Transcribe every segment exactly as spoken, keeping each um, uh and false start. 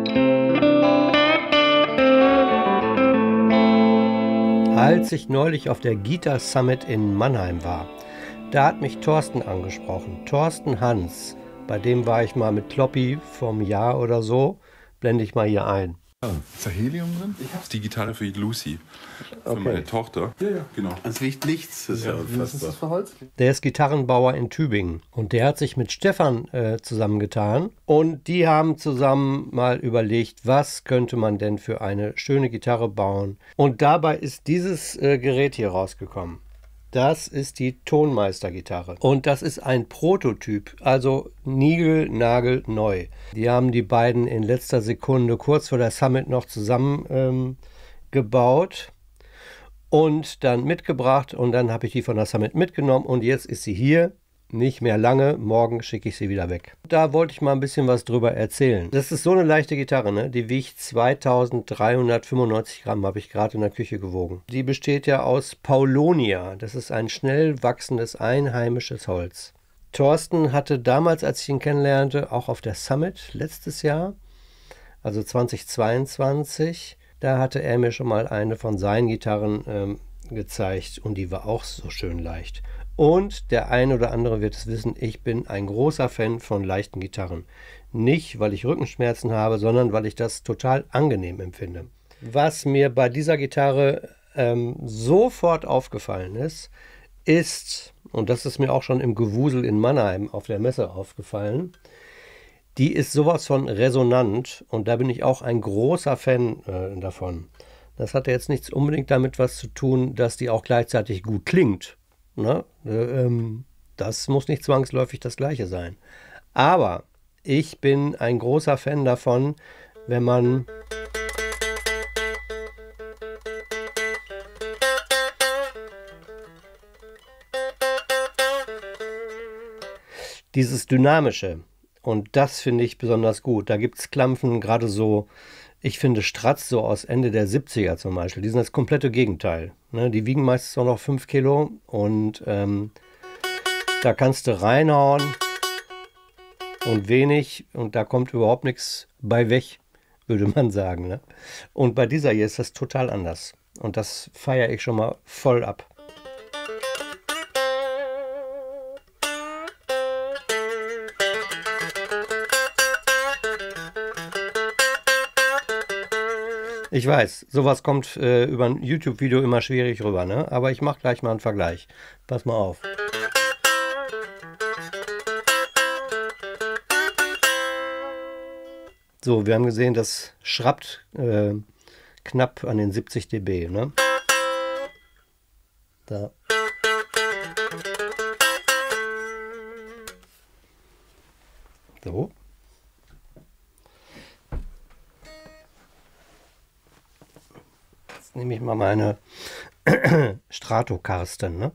Als ich neulich auf der Guitar Summit in Mannheim war, da hat mich Thorsten angesprochen. Thorsten Hans, bei dem war ich mal mit Kloppi vom Jahr oder so, blende ich mal hier ein. Ist da Helium drin? Ich habe die Gitarre für Lucy, für Okay. meine Tochter. Ja, ja, genau. Es riecht nichts. Das ist ja, ja Was ist das für Holz? Der ist Gitarrenbauer in Tübingen und der hat sich mit Stefan äh, zusammengetan und die haben zusammen mal überlegt, was könnte man denn für eine schöne Gitarre bauen. Und dabei ist dieses äh, Gerät hier rausgekommen. Das ist die Tonmeister-Gitarre. Und das ist ein Prototyp, also niegelnagelneu. Die haben die beiden in letzter Sekunde kurz vor der Summit noch zusammen ähm, gebaut und dann mitgebracht. Und dann habe ich die von der Summit mitgenommen und jetzt ist sie hier. Nicht mehr lange, morgen schicke ich sie wieder weg. Da wollte ich mal ein bisschen was drüber erzählen. Das ist so eine leichte Gitarre, ne? Die wiegt zweitausenddreihundertfünfundneunzig Gramm, habe ich gerade in der Küche gewogen. Die besteht ja aus Paulonia. Das ist ein schnell wachsendes einheimisches Holz. Thorsten hatte damals, als ich ihn kennenlernte, auch auf der Summit letztes Jahr, also zweitausendzweiundzwanzig, da hatte er mir schon mal eine von seinen Gitarren ähm, gezeigt und die war auch so schön leicht. Und der eine oder andere wird es wissen, ich bin ein großer Fan von leichten Gitarren. Nicht, weil ich Rückenschmerzen habe, sondern weil ich das total angenehm empfinde. Was mir bei dieser Gitarre ähm, sofort aufgefallen ist, ist, und das ist mir auch schon im Gewusel in Mannheim auf der Messe aufgefallen, die ist sowas von resonant und da bin ich auch ein großer Fan äh, davon. Das hat jetzt nichts unbedingt damit was zu tun, dass die auch gleichzeitig gut klingt. Na, äh, ähm, das muss nicht zwangsläufig das Gleiche sein. Aber ich bin ein großer Fan davon, wenn man dieses Dynamische, und das finde ich besonders gut. Da gibt es Klampfen, gerade so, ich finde Stratz so aus Ende der siebziger zum Beispiel, die sind das komplette Gegenteil. Ne? Die wiegen meistens auch noch fünf Kilo und ähm, da kannst du reinhauen und wenig und da kommt überhaupt nichts bei weg, würde man sagen. Ne? Und bei dieser hier ist das total anders und das feiere ich schon mal voll ab. Ich weiß, sowas kommt äh, über ein YouTube-Video immer schwierig rüber, ne? Aber ich mache gleich mal einen Vergleich. Pass mal auf. So, wir haben gesehen, das schrappt äh, knapp an den siebzig dB, ne? Da. So. Nehme ich mal meine Stratocaster, ne?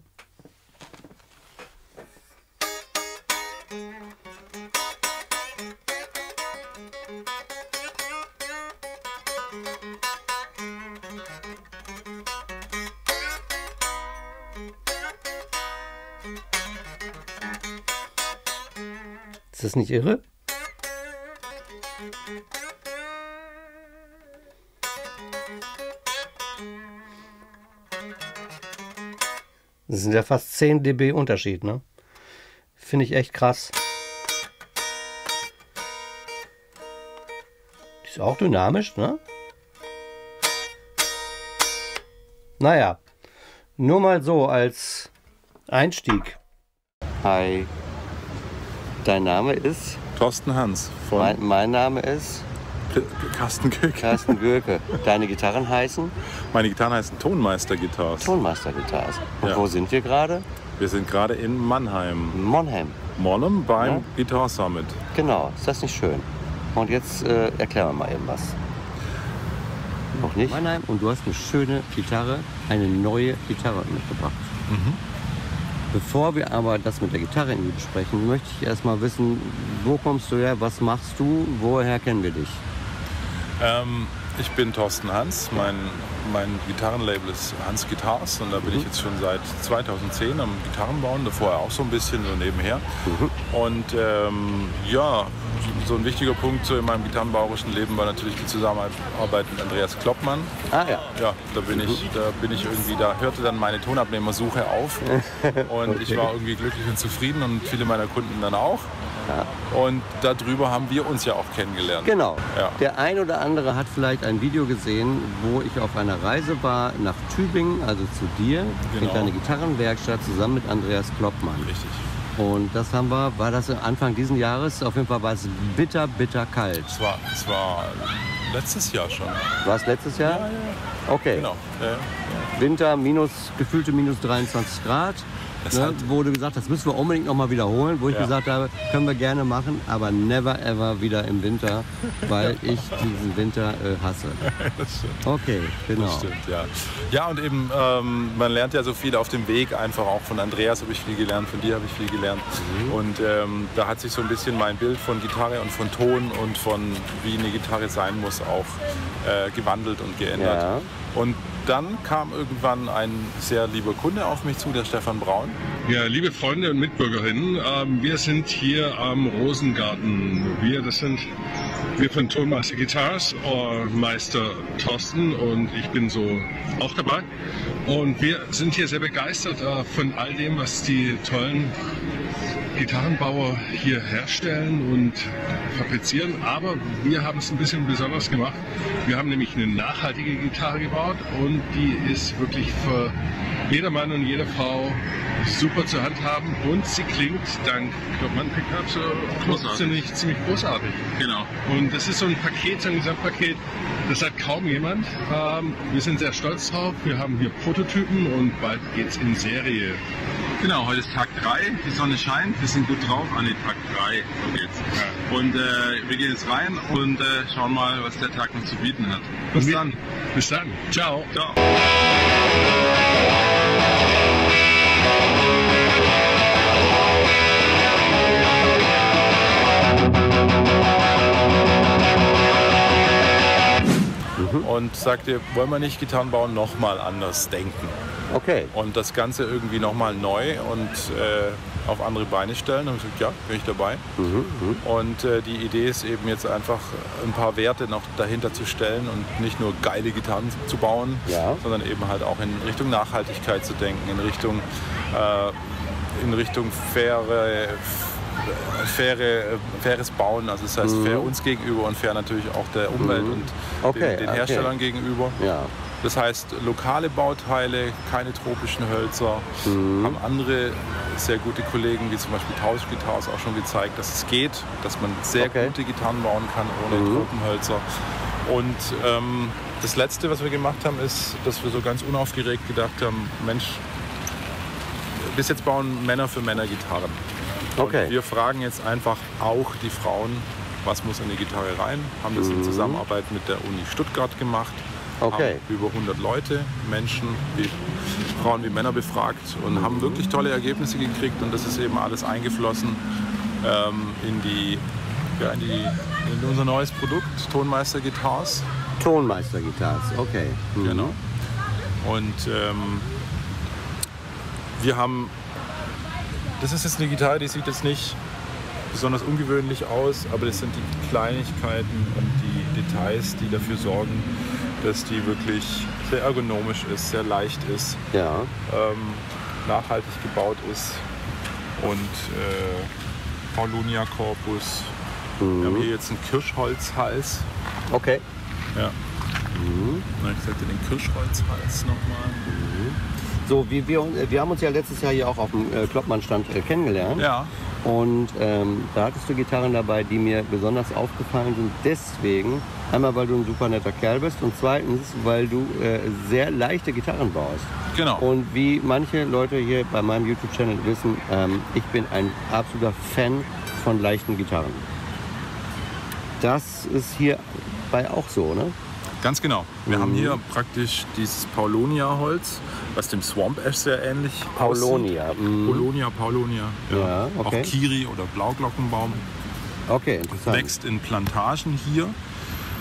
Ist das nicht irre? Das sind ja fast zehn dB Unterschied, ne? Finde ich echt krass. Die ist auch dynamisch, ne? Naja, nur mal so als Einstieg. Hi, dein Name ist? Thorsten Hans von Mein, mein Name ist? Carsten Göke. Carsten Göke. Deine Gitarren heißen? Meine Gitarren heißen Tonmeister Guitars. Tonmeister Guitars. Und Ja. wo sind wir gerade? Wir sind gerade in Mannheim. Monheim. Monheim beim Ja. Guitar Summit. Genau, ist das nicht schön? Und jetzt äh, erklären wir mal eben was. Noch nicht? Mannheim, und du hast eine schöne Gitarre, eine neue Gitarre mitgebracht. Mhm. Bevor wir aber das mit der Gitarre irgendwie besprechen, möchte ich erst mal wissen, wo kommst du her, was machst du, woher kennen wir dich? Ähm, Ich bin Thorsten Hans, mein, mein Gitarrenlabel ist Hans Guitars und da bin mhm. ich jetzt schon seit zweitausendzehn am Gitarrenbauen, davor auch so ein bisschen so nebenher. Mhm. Und ähm, ja, so ein wichtiger Punkt so in meinem gitarrenbauerischen Leben war natürlich die Zusammenarbeit mit Andreas Kloppmann. Ah ja. Ja, da bin ich, da bin ich irgendwie, da hörte dann meine Tonabnehmersuche auf und okay. ich war irgendwie glücklich und zufrieden und viele meiner Kunden dann auch. Ja. Und darüber haben wir uns ja auch kennengelernt. Genau. Ja. Der ein oder andere hat vielleicht ein Video gesehen, wo ich auf einer Reise war nach Tübingen, also zu dir, genau. in deine Gitarrenwerkstatt zusammen mit Andreas Kloppmann. Richtig. Und das haben wir, war das Anfang diesen Jahres, auf jeden Fall war es bitter, bitter kalt. Es war, es war letztes Jahr schon. War es letztes Jahr? Ja, ja. Okay. Genau. Ja, ja. Winter, minus, gefühlte minus dreiundzwanzig Grad. Ne, halt wo du gesagt hast, das müssen wir unbedingt noch mal wiederholen, wo ich ja. gesagt habe, können wir gerne machen, aber never ever wieder im Winter, weil ich diesen Winter äh, hasse. Das stimmt. Okay, genau. Das stimmt, ja. Ja, und eben, ähm, man lernt ja so viel auf dem Weg, einfach auch von Andreas habe ich viel gelernt, von dir habe ich viel gelernt. Mhm. Und ähm, da hat sich so ein bisschen mein Bild von Gitarre und von Ton und von wie eine Gitarre sein muss auch äh, gewandelt und geändert. Ja. Und dann kam irgendwann ein sehr lieber Kunde auf mich zu, der Stefan Braun. Ja, liebe Freunde und Mitbürgerinnen, ähm, wir sind hier am Rosengarten. Wir, das sind wir von Tonmeister Guitars, Meister Thorsten und ich bin so auch dabei. Und wir sind hier sehr begeistert äh, von all dem, was die tollen Gitarrenbauer hier herstellen und fabrizieren, aber wir haben es ein bisschen besonders gemacht. Wir haben nämlich eine nachhaltige Gitarre gebaut und die ist wirklich für jeder Mann und jede Frau super zu handhaben und sie klingt dank Kloppmann Pickups so ziemlich, ziemlich großartig. Genau. Und das ist so ein Paket, so ein Gesamtpaket, das hat kaum jemand. Ähm, wir sind sehr stolz drauf. Wir haben hier Prototypen und bald geht's in Serie. Genau, heute ist Tag drei, die Sonne scheint, wir sind gut drauf, an den Tag drei, so geht's. Ja. Und äh, wir gehen jetzt rein und äh, schauen mal, was der Tag noch zu bieten hat. Bis dann. Bis dann. Ciao. Ciao. Und sagte, wollen wir nicht Gitarren bauen, nochmal anders denken. Okay. Und das Ganze irgendwie nochmal neu und äh, auf andere Beine stellen. Und ich gesagt, ja, bin ich dabei. Mhm, mh. Und äh, die Idee ist eben jetzt einfach ein paar Werte noch dahinter zu stellen und nicht nur geile Gitarren zu bauen, ja. sondern eben halt auch in Richtung Nachhaltigkeit zu denken, in Richtung, äh, in Richtung faire, faire, faires Bauen. Also das heißt mhm. fair uns gegenüber und fair natürlich auch der Umwelt mhm. und okay, den, den okay. Herstellern gegenüber. Ja. Das heißt, lokale Bauteile, keine tropischen Hölzer, mhm. haben andere sehr gute Kollegen, wie zum Beispiel Tausch Guitars, auch schon gezeigt, dass es geht, dass man sehr okay. gute Gitarren bauen kann ohne mhm. Tropenhölzer. Und ähm, das Letzte, was wir gemacht haben, ist, dass wir so ganz unaufgeregt gedacht haben, Mensch, bis jetzt bauen Männer für Männer Gitarren. Okay. Und wir fragen jetzt einfach auch die Frauen, was muss in die Gitarre rein, haben das in Zusammenarbeit mit der Uni Stuttgart gemacht. Okay. Haben über hundert Leute, Menschen, wie Frauen wie Männer befragt und mhm. haben wirklich tolle Ergebnisse gekriegt und das ist eben alles eingeflossen ähm, in, die, ja, in, die, in unser neues Produkt, Tonmeister Guitars. Tonmeister Guitars, okay. Mhm. Genau. Und ähm, wir haben, das ist jetzt eine Gitarre, die sieht jetzt nicht besonders ungewöhnlich aus, aber das sind die Kleinigkeiten und die Details, die dafür sorgen, dass die wirklich sehr ergonomisch ist, sehr leicht ist, ja. ähm, nachhaltig gebaut ist und äh, Paulonia-Korpus. Mhm. Wir haben hier jetzt einen Kirschholzhals. Okay. Ja. Mhm. Na, ich zeig dir den Kirschholzhals nochmal. Mhm. So, wie wir, wir haben uns ja letztes Jahr hier auch auf dem äh, Kloppmann-Stand äh, kennengelernt. Ja. Und ähm, da hattest du Gitarren dabei, die mir besonders aufgefallen sind. Deswegen, einmal, weil du ein super netter Kerl bist und zweitens, weil du äh, sehr leichte Gitarren baust. Genau. Und wie manche Leute hier bei meinem YouTube-Channel wissen, ähm, ich bin ein absoluter Fan von leichten Gitarren. Das ist hier bei auch so, ne? Ganz genau. Wir mhm. haben hier praktisch dieses Paulonia-Holz, was dem Swamp Ash sehr ähnlich Paulonia. aussieht. Mhm. Paulonia, Paulonia. Ja. Ja, okay. Auch Kiri oder Blauglockenbaum. Okay, interessant. Wächst in Plantagen hier.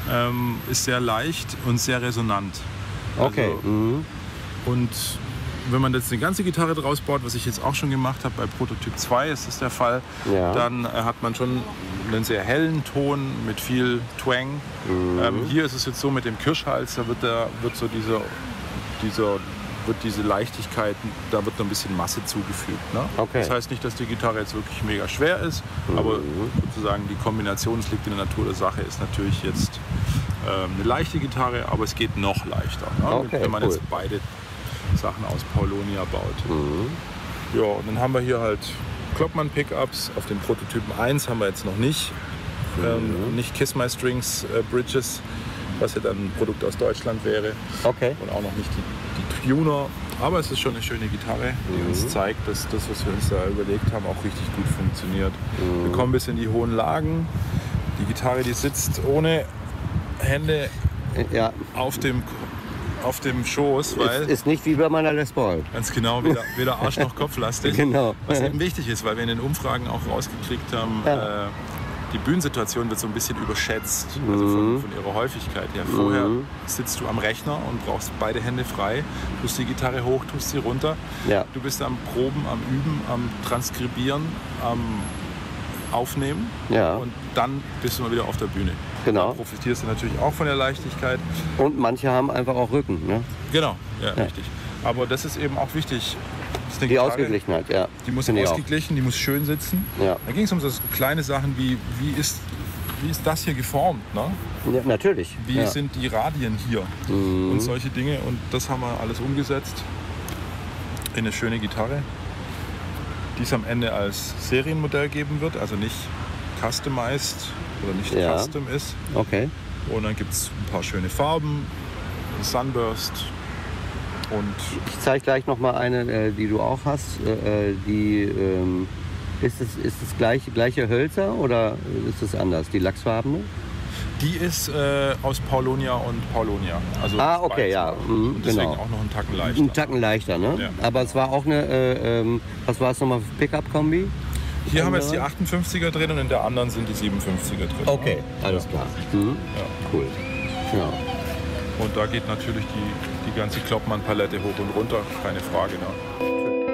ähm, ist sehr leicht und sehr resonant. Okay. Also, mhm. Und wenn man jetzt eine ganze Gitarre draus baut, was ich jetzt auch schon gemacht habe, bei Prototyp zwei ist das der Fall, Ja. dann äh, hat man schon einen sehr hellen Ton mit viel Twang. Mhm. Ähm, hier ist es jetzt so mit dem Kirschhals, da wird, der, wird so dieser, dieser wird diese Leichtigkeit, da wird noch ein bisschen Masse zugefügt. Ne? Okay. Das heißt nicht, dass die Gitarre jetzt wirklich mega schwer ist, Mhm. aber sozusagen die Kombination, es liegt in der Natur der Sache, ist natürlich jetzt ähm, eine leichte Gitarre, aber es geht noch leichter, ne? Okay, wenn man cool. jetzt beide Sachen aus Paulonia baut. Mhm. Ja, und dann haben wir hier halt Klopman-Pickups. Auf den Prototypen eins haben wir jetzt noch nicht. Ähm, nicht Kiss My Strings äh, Bridges, was ja dann ein Produkt aus Deutschland wäre. Okay. Und auch noch nicht die, die Tuner. Aber es ist schon eine schöne Gitarre, die uns zeigt, dass das, was wir uns da überlegt haben, auch richtig gut funktioniert. Wir kommen bis in die hohen Lagen. Die Gitarre, die sitzt ohne Hände Ja, auf dem, auf dem Schoß, weil... ist, ist nicht wie bei meiner Les Paul. Ganz genau, weder, weder Arsch noch Kopflastig. Genau. Was eben wichtig ist, weil wir in den Umfragen auch rausgekriegt haben, Ja. äh, die Bühnensituation wird so ein bisschen überschätzt, also von, von ihrer Häufigkeit her. Vorher sitzt du am Rechner und brauchst beide Hände frei, tust die Gitarre hoch, tust sie runter. Ja. Du bist am Proben, am Üben, am Transkribieren, am Aufnehmen Ja. und dann bist du mal wieder auf der Bühne. Genau. Dann profitierst du natürlich auch von der Leichtigkeit. Und manche haben einfach auch Rücken, ne? Genau, ja, richtig. Aber das ist eben auch wichtig. Das ist eine Die Gitarre, Ausgeglichenheit, ja. Die muss Finde ich auch. ausgeglichen, die muss schön sitzen. Ja. Da ging es um so kleine Sachen wie, wie ist, wie ist das hier geformt? Ne? Ja, natürlich. Wie ja. sind die Radien hier? Mhm. Und solche Dinge. Und das haben wir alles umgesetzt in eine schöne Gitarre, die es am Ende als Serienmodell geben wird, also nicht customized oder nicht Ja. custom ist. Okay. Und dann gibt es ein paar schöne Farben, Sunburst und Ich zeige gleich noch mal eine, äh, die du auch hast. Äh, die, ähm, ist es ist es gleiche, gleiche Hölzer oder ist es anders? Die lachsfarbene? die ist äh, aus Paulonia und Paulonia. Also Ah, okay, beides ja. mal. Mhm, Und deswegen genau. auch noch einen Tacken leichter. Ein Tacken leichter, ne? Ja. Aber es war auch eine, äh, ähm, was war es nochmal für Pickup-Kombi? Hier haben wir jetzt die achtundfünfziger drin und in der anderen sind die siebenundfünfziger drin. Okay, alles klar. Mhm. Ja. Cool. Ja. Und da geht natürlich die, die ganze Kloppmann-Palette hoch und runter, keine Frage. Ne?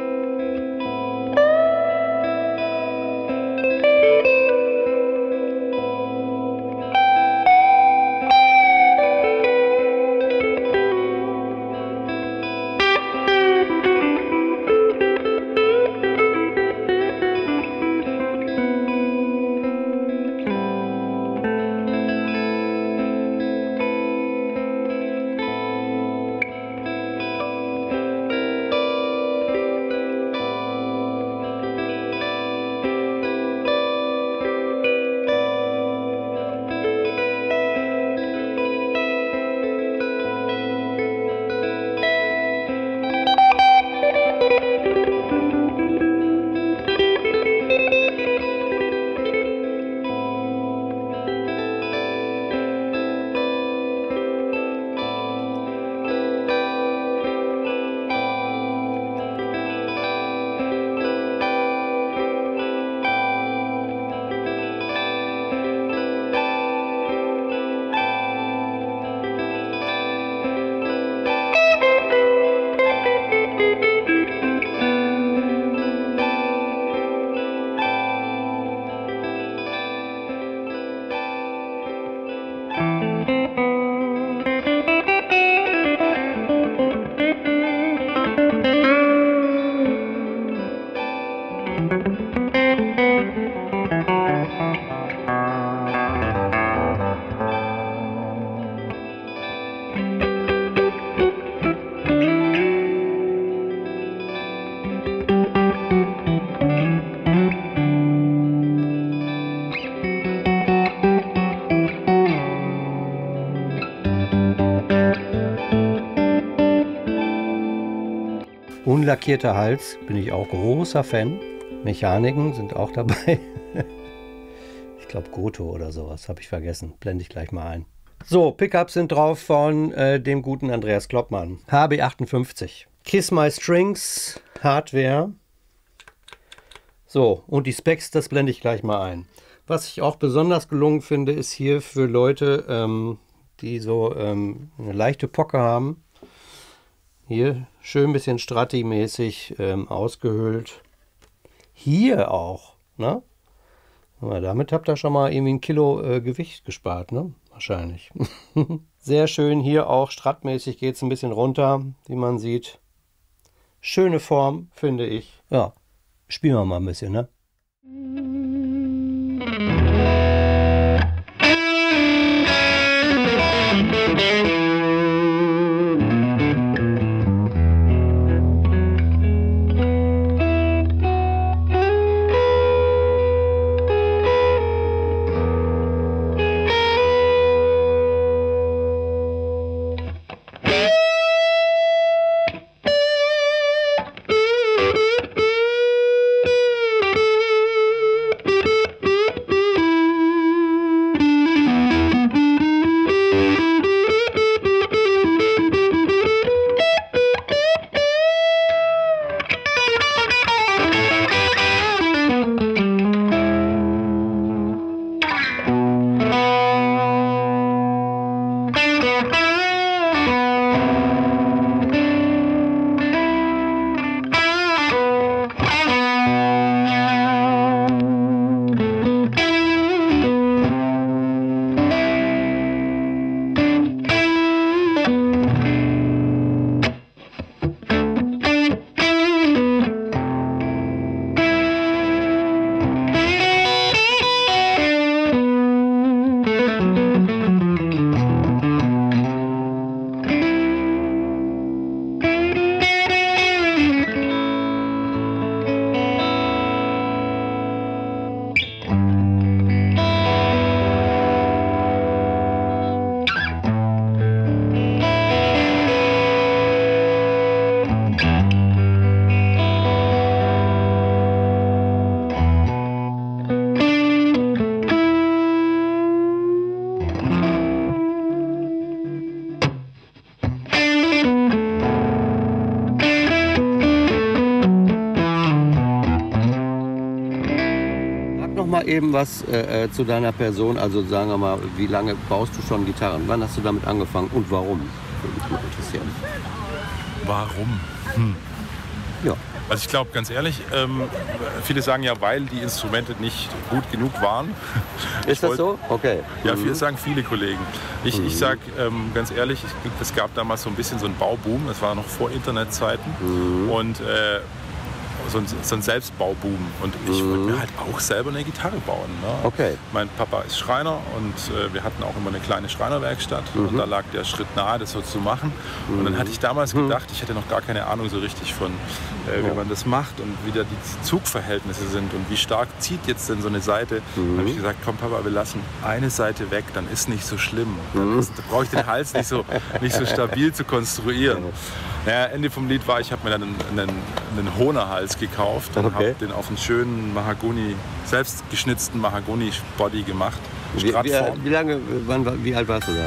Unlackierter Hals, bin ich auch großer Fan. Mechaniken sind auch dabei. Ich glaube Goto oder sowas, habe ich vergessen. Blende ich gleich mal ein. So, Pickups sind drauf von äh, dem guten Andreas Kloppmann. H B achtundfünfzig. Kiss My Strings, Hardware. So, und die Specs, das blende ich gleich mal ein. Was ich auch besonders gelungen finde, ist hier für Leute, ähm, die so ähm, eine leichte Pocke haben. Hier schön ein bisschen Strati-mäßig ähm, ausgehöhlt. Hier auch, ne? Aber damit habt ihr schon mal irgendwie ein Kilo äh, Gewicht gespart, ne? Wahrscheinlich. Sehr schön, hier auch strattmäßig geht es ein bisschen runter, wie man sieht. Schöne Form, finde ich. Ja, spielen wir mal ein bisschen, ne? Eben was äh, zu deiner Person, also sagen wir mal, wie lange baust du schon Gitarren? Wann hast du damit angefangen und warum? Würde mich mal interessieren. Warum? Hm. Ja. Also ich glaube, ganz ehrlich, ähm, viele sagen ja, weil die Instrumente nicht gut genug waren. Ist das so? Okay. Ja, mhm. viele sagen viele Kollegen. Ich, mhm. ich sage ähm, ganz ehrlich, es gab damals so ein bisschen so einen Bauboom, das war noch vor Internetzeiten. Mhm. Und äh, So ein, so ein Selbstbauboom und ich wollte mir halt auch selber eine Gitarre bauen. Ne? Okay. Mein Papa ist Schreiner und äh, wir hatten auch immer eine kleine Schreinerwerkstatt mhm. und da lag der Schritt nahe, das so zu machen. Mhm. Und dann hatte ich damals gedacht, ich hätte noch gar keine Ahnung so richtig von, äh, wie ja. man das macht und wie da die Zugverhältnisse sind und wie stark zieht jetzt denn so eine Seite. Mhm. Dann habe ich gesagt, komm Papa, wir lassen eine Seite weg, dann ist nicht so schlimm. Dann, ist, dann brauche ich den Hals nicht so, nicht so stabil zu konstruieren. Naja, Ende vom Lied war, ich habe mir dann einen, einen, einen Hohnerhals gekauft und okay. habe den auf einen schönen Mahagoni, selbst geschnitzten Mahagoni-Body gemacht. Wie, wie, wie lange, wann, wie alt warst du da?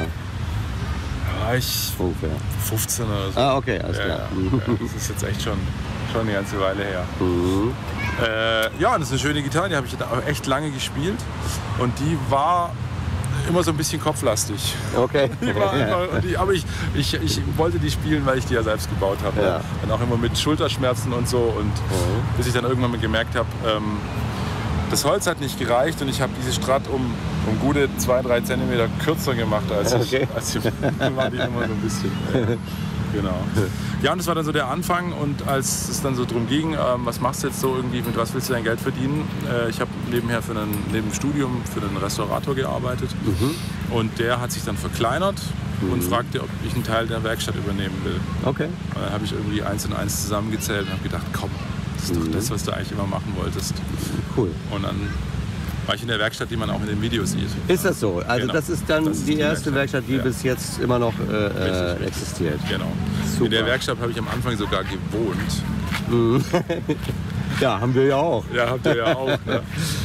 Ja, ich ungefähr fünfzehn oder so. Ah, okay, alles ja, klar. Ja, das ist jetzt echt schon, schon eine ganze Weile her. Mhm. Äh, ja, das ist eine schöne Gitarre, die habe ich echt lange gespielt und die war immer so ein bisschen kopflastig. Okay. Die war immer, die, aber ich, ich, ich wollte die spielen, weil ich die ja selbst gebaut habe. Ja. Dann auch immer mit Schulterschmerzen und so. Und mhm. bis ich dann irgendwann mal gemerkt habe, ähm, das Holz hat nicht gereicht und ich habe diese Strat um, um gute zwei, drei Zentimeter kürzer gemacht, als okay. ich. Als ich war die immer so ein bisschen. Äh, genau. Ja, und das war dann so der Anfang und als es dann so darum ging, ähm, was machst du jetzt so irgendwie, mit was willst du dein Geld verdienen? Äh, ich habe nebenher für einen, neben dem Studium für einen Restaurator gearbeitet mhm. und der hat sich dann verkleinert mhm. und fragte, ob ich einen Teil der Werkstatt übernehmen will. Okay. Und dann habe ich irgendwie eins und eins zusammengezählt und habe gedacht, komm, das ist mhm. doch das, was du eigentlich immer machen wolltest. Cool. Und dann war ich in der Werkstatt, die man auch in den Videos sieht. Ist das so? Also genau. das ist dann das ist die, die erste Werkstatt, Werkstatt die ja. bis jetzt immer noch äh, richtig, existiert. Richtig. Genau. Super. In der Werkstatt habe ich am Anfang sogar gewohnt. Mhm. Ja, haben wir ja auch. Ja, habt ihr ja auch. Ne?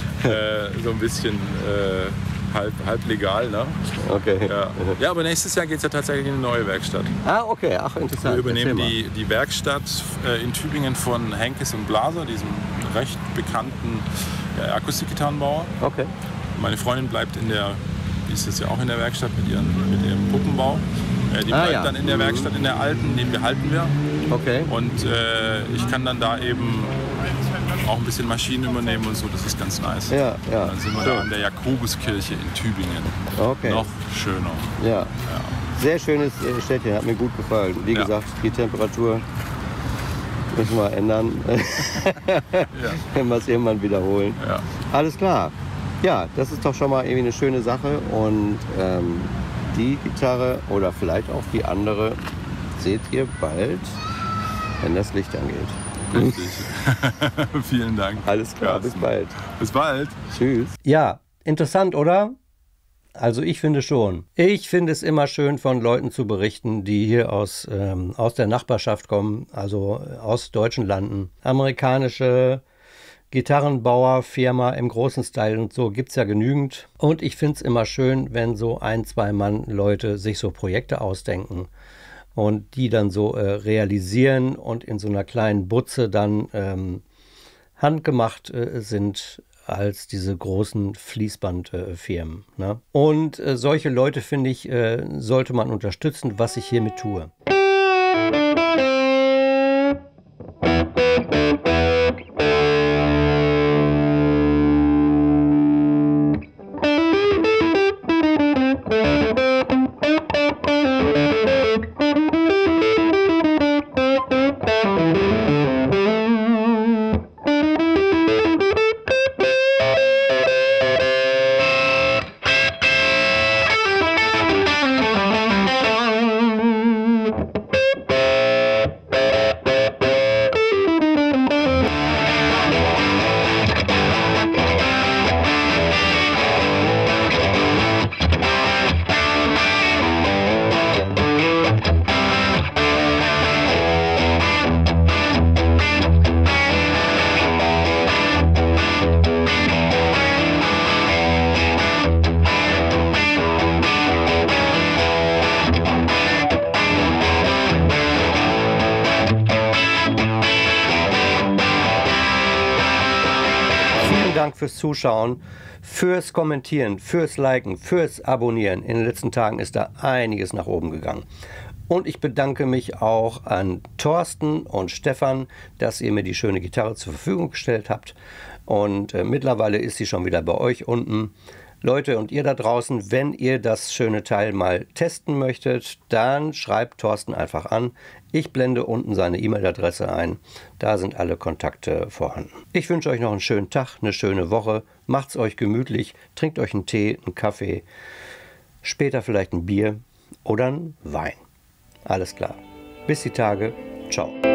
äh, so ein bisschen äh, halb, halb legal. Ne? Okay. Ja. ja, aber nächstes Jahr geht es ja tatsächlich in eine neue Werkstatt. Ah, okay. Ach, interessant. Wir übernehmen die, die Werkstatt äh, in Tübingen von Henkes und Blaser, diesem recht bekannten äh, Akustikgitarrenbauer. Okay. meine Freundin bleibt in der, die ist jetzt ja auch in der Werkstatt mit, ihren, mit ihrem Puppenbau. Äh, die Ah, bleibt ja. dann in der Werkstatt, in der alten, den behalten wir. Okay. Und äh, ich kann dann da eben auch ein bisschen Maschinen übernehmen und so, das ist ganz nice. Ja, ja. Dann sind wir Schön. da an der Jakobuskirche in Tübingen. Okay. Noch schöner. Ja. Sehr schönes äh, Städtchen, hat mir gut gefallen. Wie Ja. gesagt, die Temperatur müssen wir ändern, wenn wir es irgendwann wiederholen. Ja. Alles klar. Ja, das ist doch schon mal irgendwie eine schöne Sache. Und ähm, die Gitarre oder vielleicht auch die andere seht ihr bald, wenn das Licht angeht. Richtig. Vielen Dank. Alles klar, bis Carsten. bald. Bis bald. Tschüss. Ja, interessant, oder? Also ich finde schon. Ich finde es immer schön, von Leuten zu berichten, die hier aus, ähm, aus der Nachbarschaft kommen, also aus deutschen Landen. Amerikanische Gitarrenbauerfirma im großen Style und so gibt es ja genügend. Und ich finde es immer schön, wenn so ein, zwei Mann Leute sich so Projekte ausdenken und die dann so äh, realisieren und in so einer kleinen Butze dann ähm, handgemacht äh, sind als diese großen Fließbandfirmen. Äh, ne? Und äh, solche Leute, finde ich, äh, sollte man unterstützen, was ich hiermit tue. Dank fürs Zuschauen, fürs Kommentieren, fürs Liken, fürs Abonnieren. In den letzten Tagen ist da einiges nach oben gegangen. Und ich bedanke mich auch an Thorsten und Stefan, dass ihr mir die schöne Gitarre zur Verfügung gestellt habt. Und äh, mittlerweile ist sie schon wieder bei euch unten. Leute, und ihr da draußen, wenn ihr das schöne Teil mal testen möchtet, dann schreibt Thorsten einfach an. Ich blende unten seine E-Mail-Adresse ein. Da sind alle Kontakte vorhanden. Ich wünsche euch noch einen schönen Tag, eine schöne Woche. Macht's euch gemütlich, trinkt euch einen Tee, einen Kaffee, später vielleicht ein Bier oder einen Wein. Alles klar. Bis die Tage. Ciao.